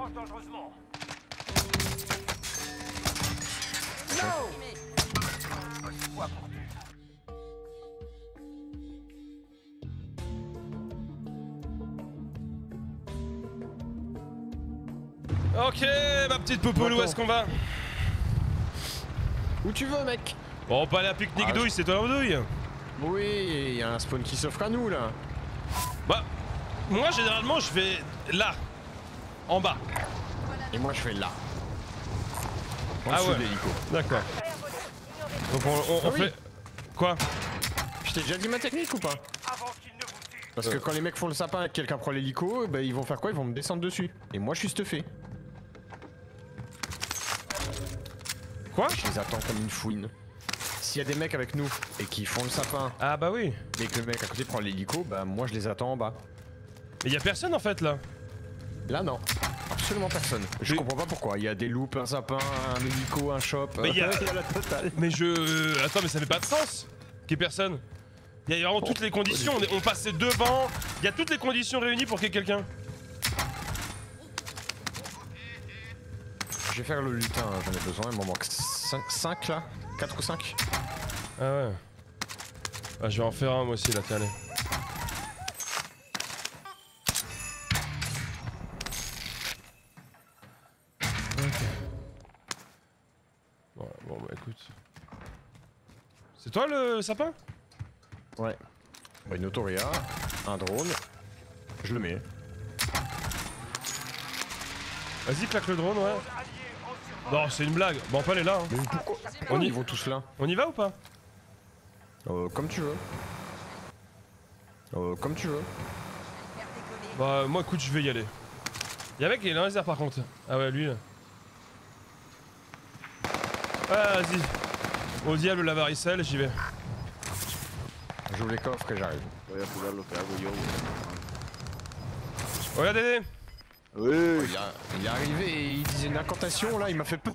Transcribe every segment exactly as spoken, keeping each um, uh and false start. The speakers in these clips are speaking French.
s'approche dangereusement. Ok, ma petite Poupole, où est-ce qu'on va? Où tu veux, mec? Bon, on peut aller à pique-nique Ah, douille, je... c'est toi la douille? Oui, il y a un spawn qui s'offre à nous, là. Bah, moi, généralement, je vais là. En bas. Et moi, je vais là. En Ah dessous ouais. de l'hélico. D'accord. Donc, on, on, on Ah oui. fait... Quoi? Je t'ai déjà dit ma technique ou pas? Avant qu'il ne vous tue. Parce que quand les mecs font le sapin et que quelqu'un prend l'hélico, bah ils vont faire quoi? Ils vont me descendre dessus. Et moi, je suis stuffé. Quoi? Je les attends comme une fouine. S'il y a des mecs avec nous et qui font le sapin Ah bah oui. et que le mec à côté prend l'hélico, bah moi je les attends en bas. Mais y a personne en fait là. Là non, absolument personne. Je Mais- comprends pas pourquoi. Il y a des loups, un sapin, un hélico, un shop. Mais il y a- il y a la totale. Mais je... euh, Attends, mais ça fait pas de sens qu'il y ait personne. Il y a vraiment Bon, toutes les conditions, on, est- on passait devant, il y a toutes les conditions réunies pour qu'il y ait quelqu'un. Je vais faire le lutin, hein, j'en ai besoin. Il m'en manque cinq là, quatre ou cinq. Ah ouais. Ah, je vais en faire un moi aussi là, tiens, allez. Ok. Bon, bon bah écoute. C'est toi le sapin? Ouais. Bah, une autoria, un drone. Je le mets. Vas-y, claque le drone, ouais. Non, c'est une blague. Bon, on peut aller là. Hein. Mais pourquoi On y- Ils vont tous là. On y va ou pas? Euh, comme tu veux. Euh, comme tu veux. Bah, moi, écoute, je vais y aller. Y'a un mec qui est dans les airs par contre. Ah ouais, lui là. Ah, vas-y. Au diable la varicelle, j'y vais. J'ouvre les coffres et j'arrive. Voy a jugar lo que hago yo. Regarde, Dédé. Oui. Il, a- il est arrivé et il disait une incantation là, il m'a fait peur.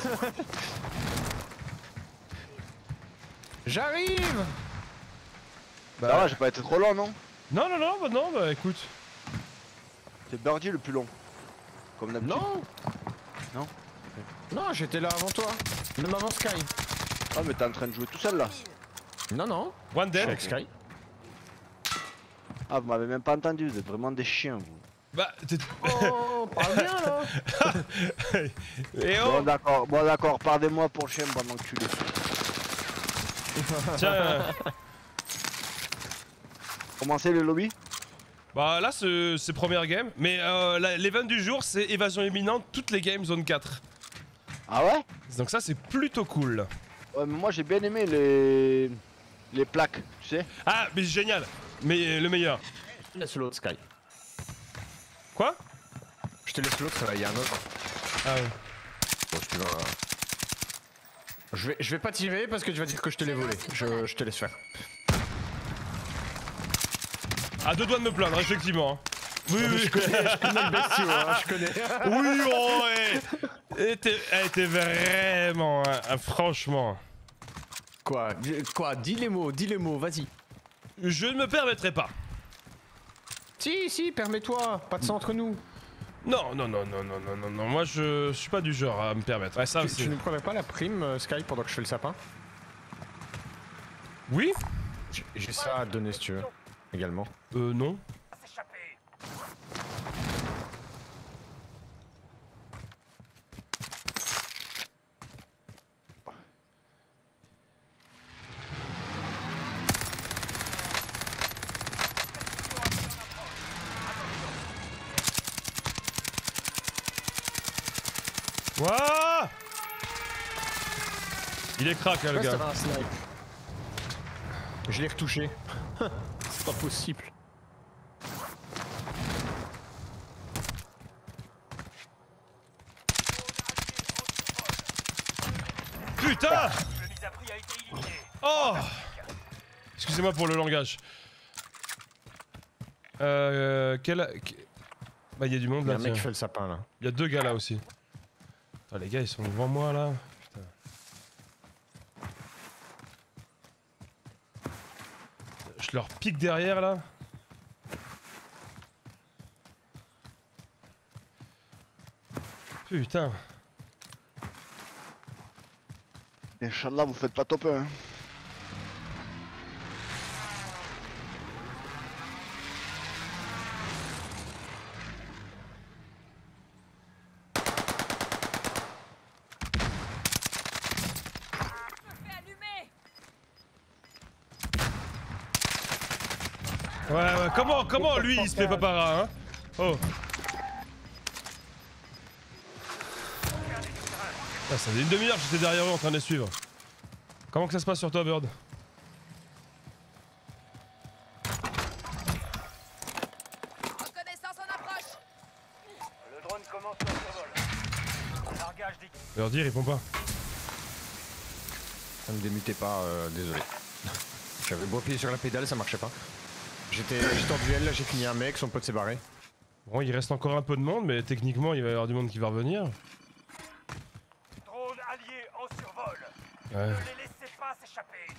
J'arrive. Ça va, j'ai pas été trop long, non? Non, non, non, bah non, bah écoute. C'est Birdie le plus long. Comme d'habitude. Non. Non. Non, j'étais là avant toi. Même avant Sky. Ah, mais t'es en train de jouer tout seul là. Non, non. One Je suis dead. avec Sky. Ah, vous m'avez même pas entendu, vous êtes vraiment des chiens, vous. Bah, t'es. Oh, parle bien là. Et Bon, oh. d'accord, bon, d'accord, pardonnez-moi pour le chien pendant que tu l'es. Tiens. euh, Commencez le lobby? Bah là, c'est c'est première game. Mais euh, la- l'event du jour, c'est évasion imminente, toutes les games zone quatre. Ah ouais? Donc ça, c'est plutôt cool. Ouais, mais moi j'ai bien aimé les. les plaques, tu sais? Ah, mais génial. Mais le meilleur. Je te laisse l'autre Sky. Quoi? Je te laisse l'autre, il y a un autre. Ah ouais. Bon, si tu vas... Je vais, je vais pas tirer parce que tu vas dire que je te l'ai volé. Je, je te laisse faire. À deux doigts de me plaindre, effectivement. hein. Oui, oui, Je connais, je connais le bestiau, hein, je connais. oui, oh, ouais. Elle était, elle était vraiment, hein, hein, franchement. Quoi? Dis- Quoi? Dis les mots, dis les mots, vas-y. Je ne me permettrai pas. Si, si, permets-toi, pas de ça entre nous. Non, non, non, non, non, non, non, non. Moi, je suis pas du genre à me permettre. Ouais, ça, Tu, c'est. tu ne prendrais pas la prime, euh, Sky, pendant que je fais le sapin? Oui? J'ai- J'ai ça à te donner si tu veux, également. Euh, non. S'échapper. Wouah! Il est crack, hein, le Ouais, gars. c'était un snipe. Je l'ai retouché. C'est pas possible. Putain! Le mise à prix a été éliminé. Oh! Excusez-moi pour le langage. Euh. Quel. que- Bah, il y a du monde Il y a là. un mec tiens. qui fait le sapin là. Il y a deux gars là aussi. Attends, les gars, ils sont devant moi là. Putain. Je leur pique derrière là. Putain. Inch'Allah, vous faites pas top un. Hein. Ouais, ouais, comment, comment lui il se fait pas para, hein? Oh. Ah, ça fait une demi-heure que j'étais derrière eux en train de les suivre. Comment que ça se passe sur toi, Bird? Reconnaissance en approche. Le drone commence son survol. Largage d'équipe. Bird, il répond pas. Ça me démutait pas, euh, désolé. J'avais beau appuyer sur la pédale, ça marchait pas. J'étais en duel, là j'ai fini un mec, son pote s'est barré. Bon, il reste encore un peu de monde, mais techniquement il va y avoir du monde qui va revenir. Drone allié en survol. Ouais. Ne les laissez pas s'échapper.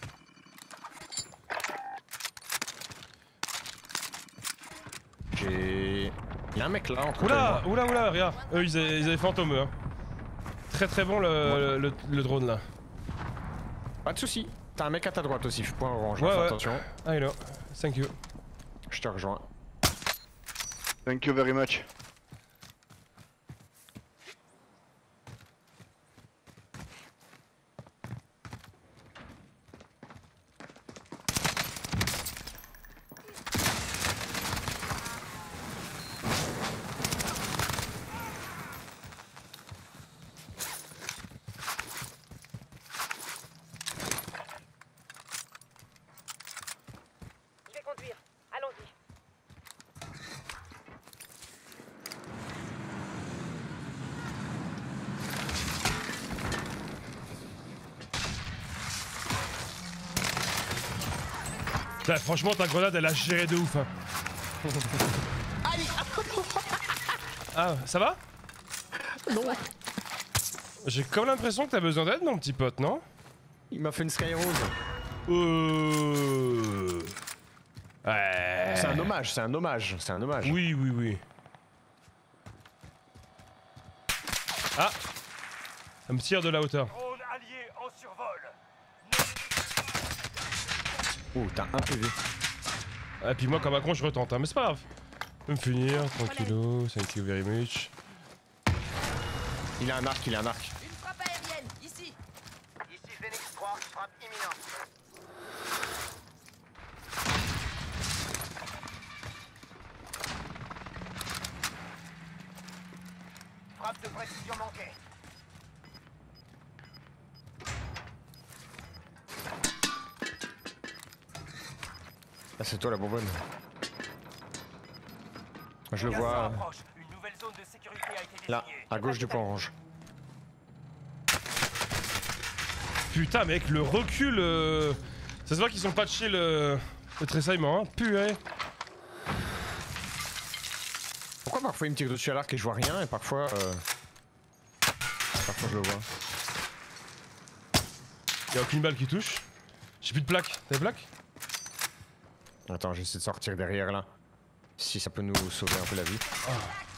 J'ai... Il y a un mec là entre Oula, oula, oula, regarde. Eux ils avaient, ils avaient fantôme, eux. Hein. Très très bon le, le, le drone là. Pas de soucis. T'as un mec à ta droite aussi, point orange, Ouais, fais ouais. attention. I know, thank you. Je te rejoins. Thank you very much. Je vais conduire. Allons-y. Putain, franchement ta grenade elle a géré de ouf. Hein. Ah, ça va? Non. J'ai comme l'impression que t'as besoin d'aide mon petit pote, non? Il m'a fait une sky rose. Euh... Ouais. C'est un hommage, c'est un hommage, c'est un hommage. Oui, oui, oui. Ah! Ça me tire de la hauteur. Drone allié en survol. Oh, t'as un P V. Et puis moi comme un con je retente, hein, mais c'est pas grave. Je peux me finir, tranquillo, thank you very much. Il a un arc, il a un arc. Une frappe aérienne, ici. Ici Phoenix trois, frappe imminente. Frappe de précision manquée. Ah, c'est toi la bonbonne. Je le Gaz vois approche. Une nouvelle zone de sécurité a été là, désignée. à gauche du point orange. Putain mec, le recul... euh, ça se voit qu'ils ont patché le, le tressaillement, hein. Purée. Pourquoi parfois il me tire dessus à l'arc et je vois rien et parfois... Euh... Parfois je le vois. Y'a aucune balle qui touche. J'ai plus de plaques. T'as des plaques? Attends, j'essaie de sortir derrière là. Si ça peut nous sauver un peu la vie. Oh.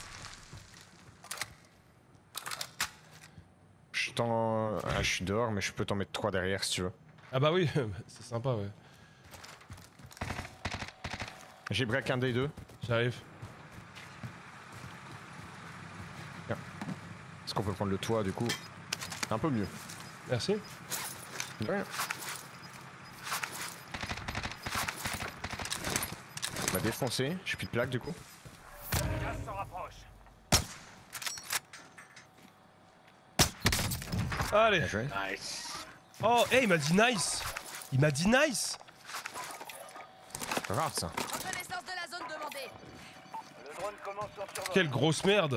Je t'en... Ah, je suis dehors mais je peux t'en mettre trois derrière si tu veux. Ah bah oui, c'est sympa ouais. J'ai break un des deux. J'arrive. Est-ce qu'on peut prendre le toit du coup? Un peu mieux. Merci. De rien. On m'a défoncé, j'ai plus de plaques du coup. Gaz s'en rapproche. Allez. Bien joué. Oh, hey, il m'a dit nice. Il m'a dit nice. Rare ça. Reconnaissance de la zone demandée. Le drone commence son survol. Quelle grosse merde.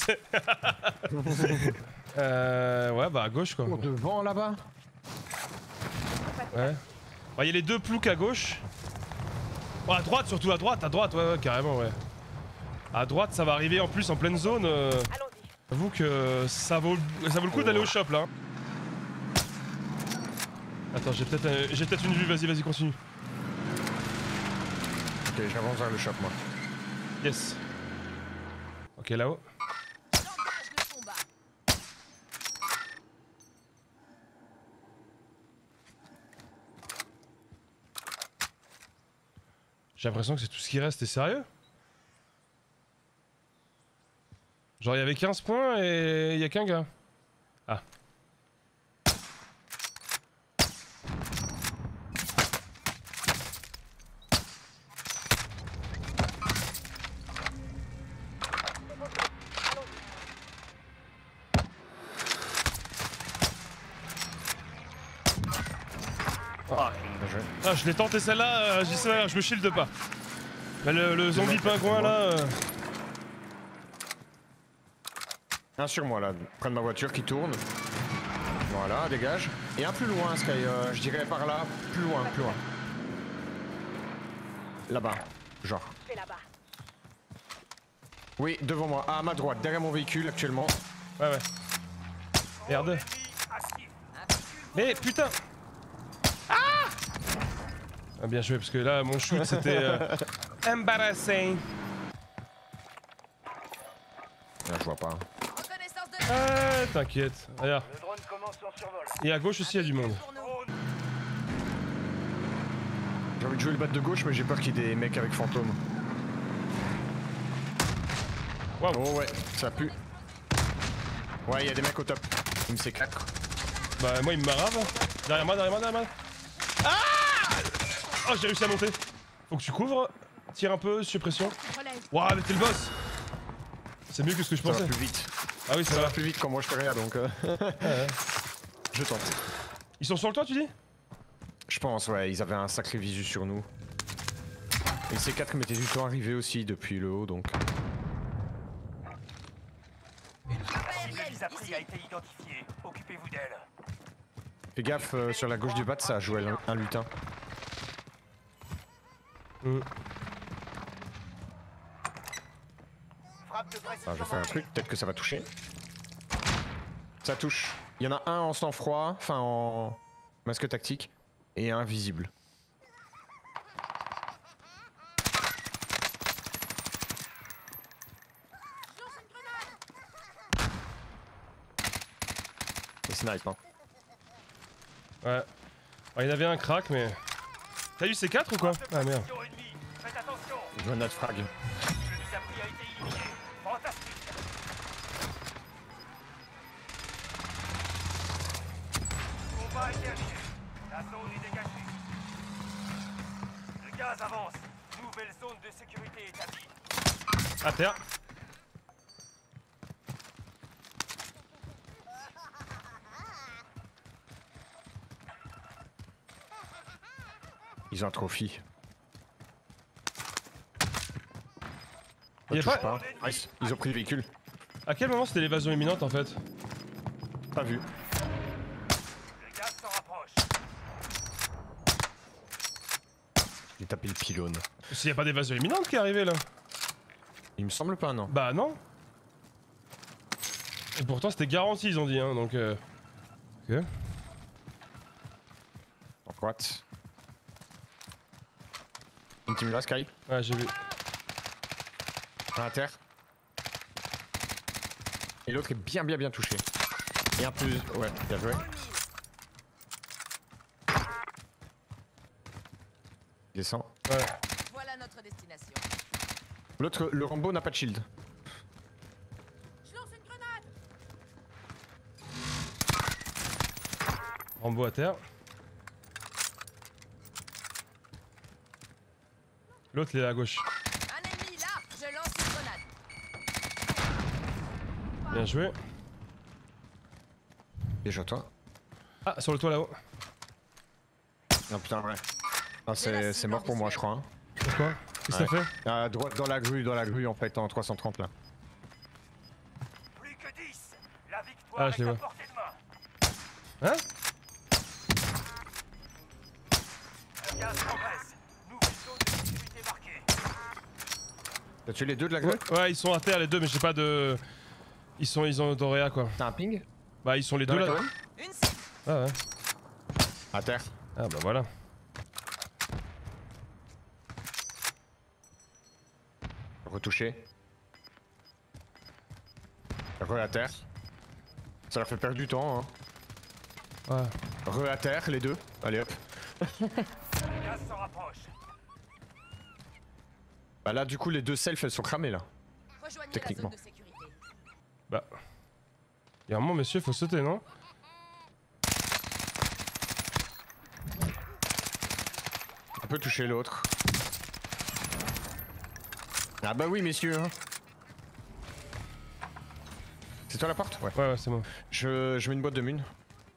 euh... Ouais, bah à gauche quoi. Oh, devant là-bas. Ouais. Bah, y a les deux ploucs à gauche. Oh, à droite surtout, à droite, à droite, ouais, ouais, carrément, ouais. À droite, ça va arriver en plus en pleine zone. Euh... Allons-y. J'avoue que ça vaut, ça vaut le coup d'aller au shop là. Attends, j'ai peut-être un... j'ai peut-être une vue, vas-y, vas-y, continue. Ok, j'avance vers le shop moi. Yes. Ok, là-haut. J'engage le combat. J'ai l'impression que c'est tout ce qui reste, t'es sérieux? Genre il y avait quinze points et il y a qu'un gars. Ah. Ah, bien joué. Ah, je l'ai tenté celle-là, euh, je dis ça, je me shield pas. Mais le, le zombie pingouin là. Euh... Un sur moi là, près de ma voiture qui tourne. Voilà, dégage. Et un plus loin, Sky, euh, je dirais par là, plus loin, plus loin. Là-bas, genre. C'est là-bas. Oui, devant moi, à ma droite, derrière mon véhicule actuellement. Ouais, ouais. Merde. Mais putain! Ah! Ah, bien joué, parce que là, mon shoot c'était. Euh... embarrassing. Là, je vois pas. Reconnaissance de Ah, t'inquiète. Regarde. Le drone commence son survol. Et à gauche aussi, il y a du monde. pour nous. J'ai envie de jouer le bat de gauche, mais j'ai peur qu'il y ait des mecs avec fantômes. Waouh. Oh ouais, ça pue. Ouais, il y a des mecs au top. Il me C quatre. Bah, moi, il me marave. Derrière moi, derrière moi, derrière moi. Ah! Oh, j'ai réussi à monter. Faut que tu couvres. Tire un peu, suppression. Relève. Waouh, mais t'es le boss! C'est mieux que ce que je Ça pensais. va plus vite. Ah oui, ça, Ça va. va plus vite quand moi je fais rien donc. Euh... Ouais. je tente. Ils sont sur le toit, tu dis? Je pense, ouais, ils avaient un sacré visu sur nous. Et le C quatre m'était du temps arrivé aussi depuis le haut donc. Aérienne, Lisa Pri ici. a été identifiée. Occupez-vous d'elle. Fais gaffe, euh, sur la gauche du bat, ça a joué un, un lutin. Mm. Frappe de Ah, je vais faire un truc, peut-être que ça va toucher. Ça touche. Il y en a un en sang-froid, enfin en masque tactique, et un visible. Et snipe, hein. Ouais. Ah, il y en avait un crack, mais. T'as eu C quatre ou quoi? Ah merde. ennemie. Faites attention. Grenade frag. Le Lisa Pri a été éliminé. Fantastique. Combat est terminé. La zone est dégagée. Le gaz avance. Nouvelle zone de sécurité établie. À terre. Ils ont un trophy. Il y a Touche pas- pas. Nice. Ils ont pris le véhicule. À quel moment c'était l'évasion imminente en fait? Pas vu. Le gaz s'en rapproche. J'ai tapé le pylône. S'il y a pas d'évasion imminente qui est arrivée là? Il me semble pas, non. Bah non. Et pourtant c'était garanti, ils ont dit, hein, donc. Euh... Ok. En droite. Une team là, Sky. Ouais, j'ai vu. Un à terre. Et l'autre est bien bien bien touché. Et un plus. Ouais, bien joué. Descend. Ouais. Voilà notre destination. L'autre, le Rambo n'a pas de shield. Je lance une grenade. Rambo à terre. L'autre il est à gauche. Un ennemi là. Je lance une grenade. Bien joué. Déjà toi. Ah, sur le toit là-haut. Non putain, ouais. Ah, J'ai la c'est cible c'est mort pour moi, je crois. Hein. Pourquoi? Qu'est-ce que Ouais. t'as fait? À droite, dans la grue, dans la grue en fait, en trois cent trente là. Plus que dix. La victoire Ah, je les est à vois. portée de main. Hein? Le gaz progresse. Nouvelle zone de sécurité marquée. T'as tué les deux de la grue? Ouais, ils sont à terre les deux, mais j'ai pas de. Ils sont, ils ont Doréa quoi. T'as un ping? Bah, ils sont les Dans deux la là. colonne? Une cible. Ah ouais. À terre. Ah bah voilà. Retouché. Re à terre. Ça leur fait perdre du temps, hein. Ouais. Re à terre, les deux. Allez hop. Le gaz s'en rapproche. Bah là, du coup, les deux selfs, elles sont cramées là. Rejoignez Techniquement. la zone de sécurité. Bah. Il y a un moment, messieurs, faut sauter, non? On peut toucher l'autre. Ah bah oui, messieurs. Hein. C'est toi la porte? Ouais. Ouais, ouais, c'est moi. Je, je mets une boîte de mine.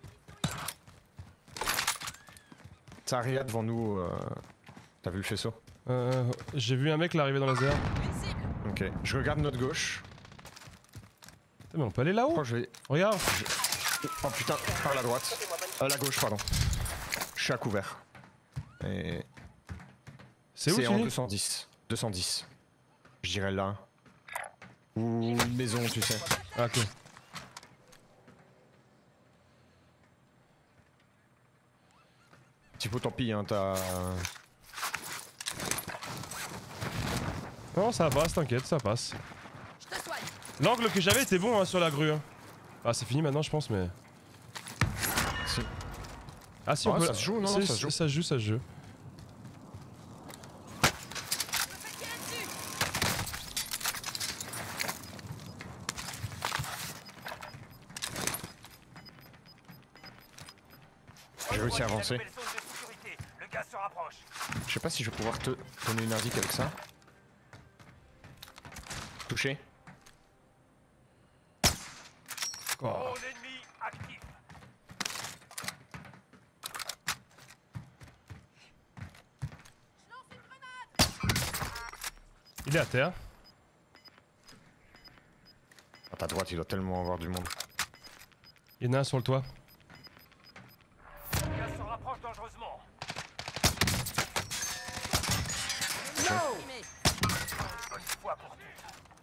Ça arrive devant nous. Euh... T'as vu le faisceau? Euh, j'ai vu un mec l'arriver dans les airs. Une cible. Ok. Je regarde notre gauche. Ah, mais on peut aller là-haut. Oh, je vais... Regarde. Oh putain, par la droite. Euh, la gauche, pardon. Je suis à couvert. Et... C'est où, C'est en Philippe? deux cent dix. deux cent dix. Je dirais là. Ou une maison, tu sais. Ah, ok. Tipo, tant pis, hein, t'as... Non, ça passe, t'inquiète, ça passe. Je te soigne. L'angle que j'avais était bon hein, sur la grue. Hein. Ah, c'est fini maintenant, je pense, mais. Si. Ah, si, Ouais, on peut. ça se joue, non, Si, non, ça se joue. Ça se joue, ça se joue. J'ai réussi à Rejoignez la avancer. nouvelle zone de sécurité. Le gaz se rapproche. Je sais pas si je vais pouvoir te donner une indique avec ça. Touché. Oh. Drone ennemi actif. Je lance une grenade. Il est à terre. À ta droite, il doit tellement avoir du monde. Il y en a un sur le toit. Le gaz se rapproche dangereusement. Primé. Bonne foi pour tu.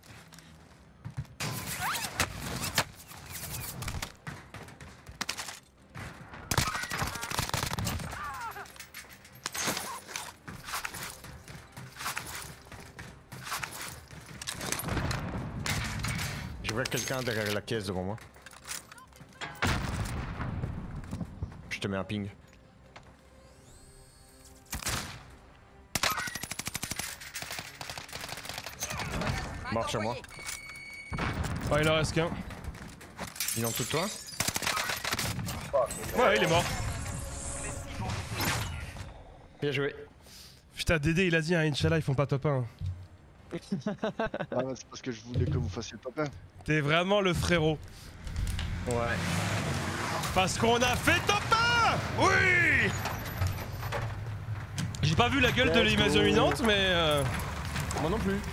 Je vois quelqu'un derrière la caisse devant moi. Je te mets un ping. Mort sur moi. Oh, il en reste qu'un. Il est en dessous de toi? Ouais, il est mort. Bien joué. Putain, Dédé, il a dit, hein, Inch'Allah, ils font pas top un. Ah, c'est parce que je voulais que vous fassiez le top un. T'es vraiment le frérot. Ouais. Parce qu'on a fait top un. Oui. J'ai pas vu la gueule de Let's l'invasion go. imminente, mais. Euh... Moi non plus.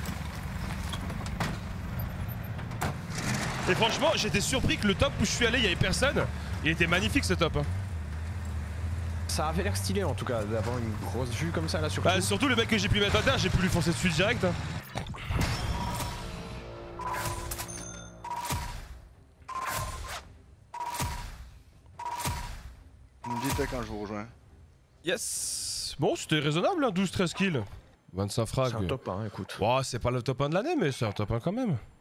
Et franchement, j'étais surpris que le top où je suis allé, il y avait personne. Il était magnifique ce top. Hein. Ça avait l'air stylé en tout cas, d'avoir une grosse vue comme ça là sur Bah, tout. surtout le mec que j'ai pu mettre à terre, j'ai pu lui foncer dessus direct. Hein. Vous me dites quand je vous rejoins. Yes. Bon, c'était raisonnable, hein, douze treize kills. vingt-cinq frags. C'est un top, hein, écoute. Bon, c'est pas le top un de l'année, mais c'est un top un quand même.